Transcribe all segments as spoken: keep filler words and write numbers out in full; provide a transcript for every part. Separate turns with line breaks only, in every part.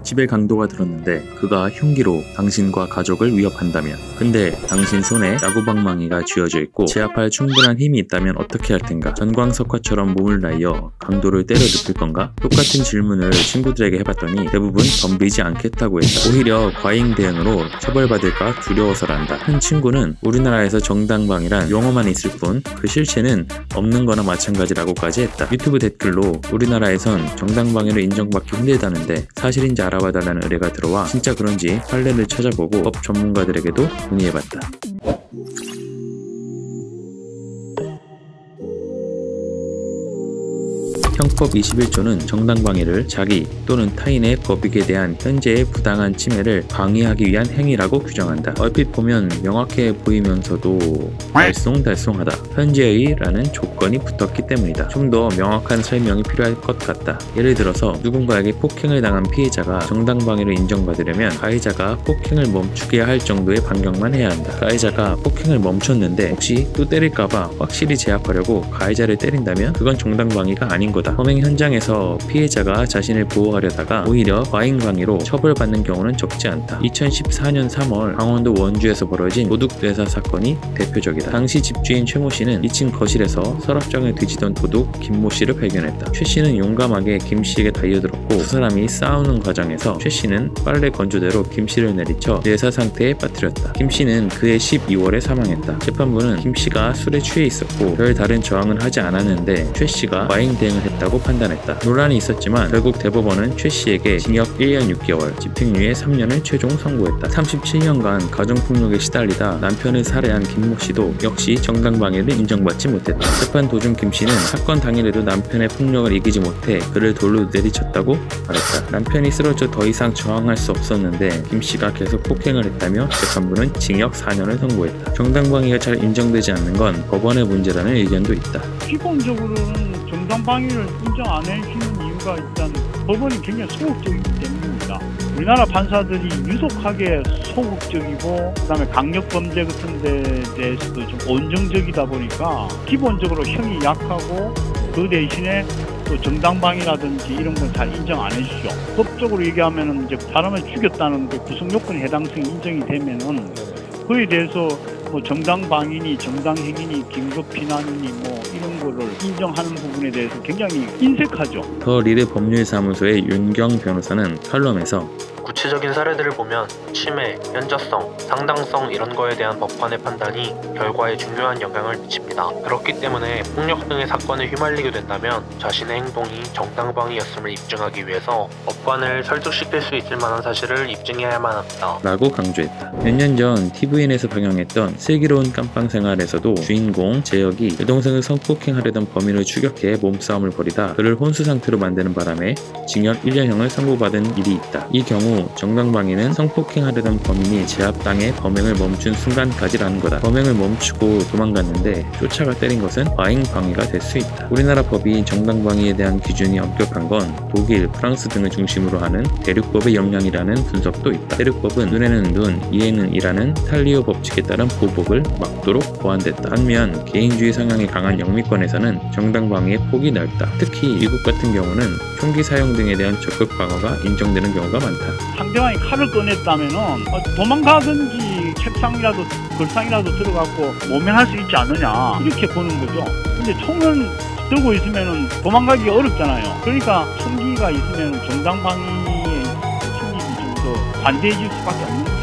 집에 강도가 들었는데 그가 흉기로 당신과 가족을 위협한다면, 근데 당신 손에 야구방망이가 쥐어져 있고 제압할 충분한 힘이 있다면 어떻게 할 텐가? 전광석화처럼 몸을 날려 강도를 때려 눕힐 건가? 똑같은 질문을 친구들에게 해봤더니 대부분 덤비지 않겠다고 했다. 오히려 과잉 대응으로 처벌받을까 두려워서란다. 한 친구는 우리나라에서 정당방위란 용어만 있을 뿐 그 실체는 없는 거나 마찬가지라고까지 했다. 유튜브 댓글로 우리나라에선 정당방위를 인정받기 힘들다는데 사실인지 알아봐달라는 의뢰가 들어와 진짜 그런지 판례를 찾아보고 법 전문가들에게도 문의해봤다. 형법 이십일 조는 정당방위를 자기 또는 타인의 법익에 대한 현재의 부당한 침해를 방해하기 위한 행위라고 규정한다. 얼핏 보면 명확해 보이면서도 달쏭달쏭하다. 현재의 라는 조건이 붙었기 때문이다. 좀 더 명확한 설명이 필요할 것 같다. 예를 들어서 누군가에게 폭행을 당한 피해자가 정당방위를 인정받으려면 가해자가 폭행을 멈추게 할 정도의 반격만 해야 한다. 가해자가 폭행을 멈췄는데 혹시 또 때릴까봐 확실히 제압하려고 가해자를 때린다면 그건 정당방위가 아닌 거다. 범행 현장에서 피해자가 자신을 보호하려다가 오히려 과잉방위로 처벌받는 경우는 적지 않다. 이천십사 년 삼월 강원도 원주에서 벌어진 도둑뇌사 사건이 대표적이다. 당시 집주인 최모 씨는 이 층 거실에서 서랍장을 뒤지던 도둑 김모 씨를 발견했다. 최 씨는 용감하게 김 씨에게 달려들었고 두 사람이 싸우는 과정에서 최 씨는 빨래 건조대로 김 씨를 내리쳐 뇌사 상태에 빠뜨렸다. 김 씨는 그해 십이월에 사망했다. 재판부는 김 씨가 술에 취해 있었고 별 다른 저항은 하지 않았는데 최 씨가 과잉 대응을 했다고 판단했다. 논란이 있었지만 결국 대법원은 최 씨에게 징역 일 년 육 개월, 집행유예 삼 년을 최종 선고했다. 삼십칠 년간 가정폭력에 시달리다 남편을 살해한 김모 씨도 역시 정당방위를 인정받지 못했다. 재판 도중 김 씨는 사건 당일에도 남편의 폭력을 이기지 못해 그를 돌로 내리쳤다고 말했다. 남편이 쓰러져 더 이상 저항할 수 없었는데 김 씨가 계속 폭행을 했다며 재판부는 징역 사 년을 선고했다. 정당방위가 잘 인정되지 않는 건 법원의 문제라는 의견도 있다.
기본적으로는 정당방위를 인정 안 해주는 이유가 일단 법원이 굉장히 소극적이기 때문입니다. 우리나라 판사들이 유독하게 소극적이고 그다음에 강력범죄 같은 데 대해서도 좀 온정적이다 보니까 기본적으로 형이 약하고 그 대신에 또 정당방위라든지 이런 건 잘 인정 안 해주죠. 법적으로 얘기하면은 이제 사람을 죽였다는 그 구성요건의 해당성이 인정이 되면은 그에 대해서 뭐 정당방위니 정당행위니 긴급피난이니 뭐 이런 거를 인정하는 부분에 대해서 굉장히 인색하죠.
더 리드 법률사무소의 윤경 변호사는 칼럼에서
구체적인 사례들을 보면 치매, 현저성, 상당성 이런 거에 대한 법관의 판단이 결과에 중요한 영향을 미칩니다. 그렇기 때문에 폭력 등의 사건에 휘말리게 된다면 자신의 행동이 정당방위였음을 입증하기 위해서 법관을 설득시킬 수 있을 만한 사실을 입증해야만 합니다.
라고 강조했다. 몇 년 전 티비엔에서 방영했던 슬기로운 깜빵생활에서도 주인공 재혁이 여동생을 성폭행하려던 범인을 추격해 몸싸움을 벌이다 그를 혼수 상태로 만드는 바람에 징역 일 년형을 선고받은 일이 있다. 이 경우 정당방위는 성폭행하려던 범인이 제압당해 범행을 멈춘 순간까지라는 거다. 범행을 멈추고 도망갔는데 쫓아가 때린 것은 과잉방위가 될 수 있다. 우리나라 법이 정당방위에 대한 기준이 엄격한 건 독일, 프랑스 등을 중심으로 하는 대륙법의 영향이라는 분석도 있다. 대륙법은 눈에는 눈, 이에는 이라는 탈리오 법칙에 따른 보복을 막도록 보완됐다. 반면 개인주의 성향이 강한 영미권에서는 정당방위의 폭이 넓다. 특히 미국 같은 경우는 총기 사용 등에 대한 적극 방어가 인정되는 경우가 많다.
상대방이 칼을 꺼냈다면은 도망가든지 책상이라도 걸상이라도 들어가고 모면할 수 있지 않느냐 이렇게 보는 거죠. 근데 총을 들고 있으면은 도망가기 어렵잖아요. 그러니까 총기가 있으면 정당방위의 총기를 좀 더 관대해질 수밖에 없는 거죠.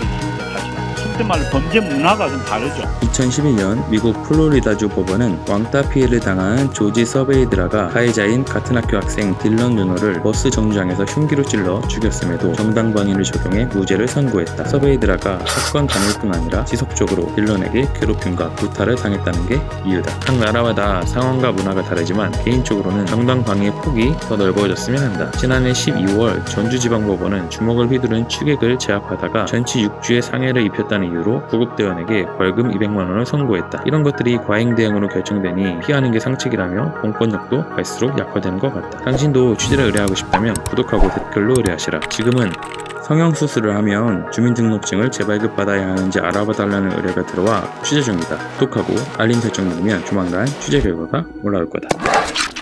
그때 말로 범죄 문화가 좀 다르죠.
이천십일 년 미국 플로리다주 법원은 왕따 피해를 당한 조지 서베이드라가 가해자인 같은 학교 학생 딜런 루너를 버스 정류장에서 흉기로 찔러 죽였음에도 정당방위를 적용해 무죄를 선고했다. 서베이드라가 사건 당일뿐 아니라 지속적으로 딜런에게 괴롭힘과 구타를 당했다는 게 이유다. 각 나라마다 상황과 문화가 다르지만 개인적으로는 정당방위의 폭이 더 넓어졌으면 한다. 지난해 십이월 전주지방법원은 주먹을 휘두른 추객을 제압하다가 전치 육 주의 상해를 입혔다는 이유로 구급대원에게 벌금 이백만 원을 선고했다. 이런 것들이 과잉 대응으로 결정되니 피하는 게 상책이라며 공권력도 갈수록 약화되는 것 같다. 당신도 취재를 의뢰하고 싶다면 구독하고 댓글로 의뢰하시라. 지금은 성형수술을 하면 주민등록증을 재발급받아야 하는지 알아봐달라는 의뢰가 들어와 취재 중이다. 구독하고 알림 설정 누르면 조만간 취재 결과가 올라올 거다.